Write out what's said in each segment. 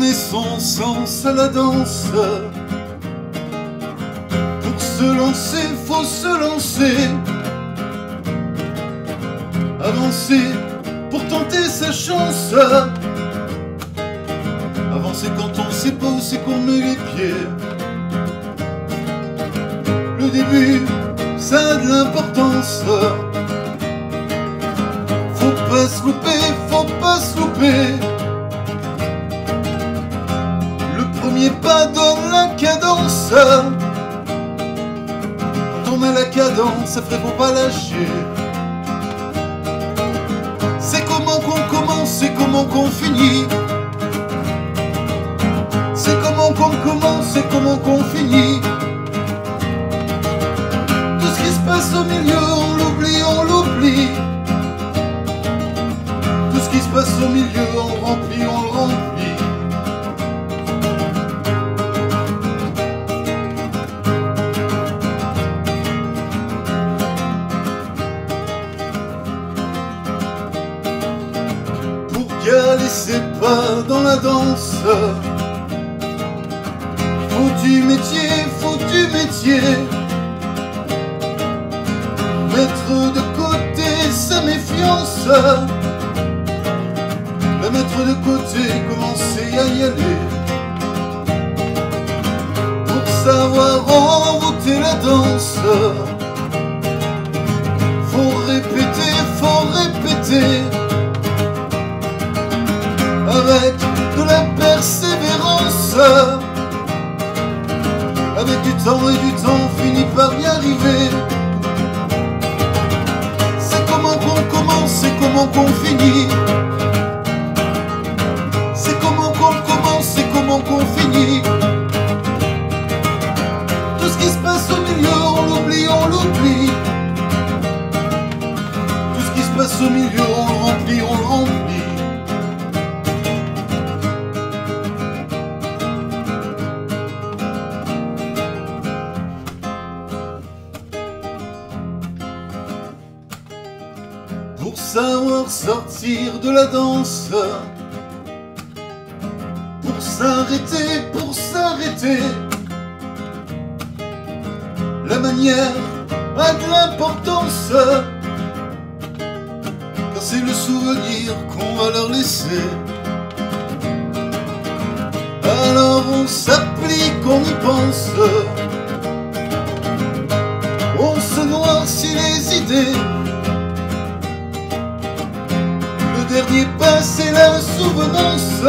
donner son sens à la danse. Pour se lancer, faut se lancer. Avancer pour tenter sa chance. Avancer quand on sait pas où c'est qu'on met les pieds. Le début, ça a de l'importance. Faut pas se louper, faut pas se louper. Le premier pas donne la cadence. Quand on a la cadence, ça ferait faut pas lâcher. C'est comment qu'on commence, c'est comment qu'on finit. C'est comment qu'on commence, c'est comment qu'on finit. Tout ce qui se passe au milieu, on l'oublie, on l'oublie. Tout ce qui se passe au milieu, on le remplit, on le remplit. Pour caler ses pas dans la danse, faut du métier, faut du métier. Mettre de côté sa méfiance, la mettre de côté, commencer à y aller. Pour savoir envoûter la danse, faut répéter, faut répéter. Avec de la persévérance, avec du temps et du temps, on finit par y arriver. C'est comment qu'on commence, c'est comment qu'on finit. C'est comment qu'on commence, c'est comment qu'on finit. Tout ce qui se passe au milieu, on l'oublie, on l'oublie. Tout ce qui se passe au milieu, on le remplit, on le remplit. Pour savoir sortir de la danse, pour s'arrêter, la manière a de l'importance, car c'est le souvenir qu'on va leur laisser. Alors on s'applique, on y pense, on se noircit les idées. Le dernier pas, c'est la souvenance.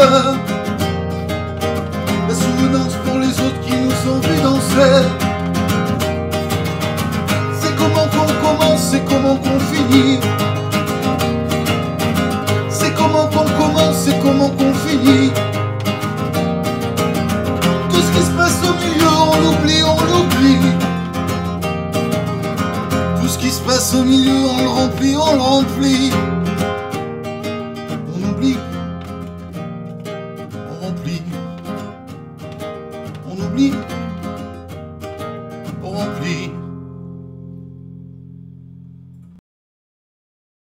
La souvenance pour les autres qui nous ont vu danser. C'est comment qu'on commence, c'est comment qu'on finit. C'est comment qu'on commence, c'est comment qu'on finit. Tout ce qui se passe au milieu, on l'oublie, on l'oublie. Tout ce qui se passe au milieu, on le remplit, on le remplit.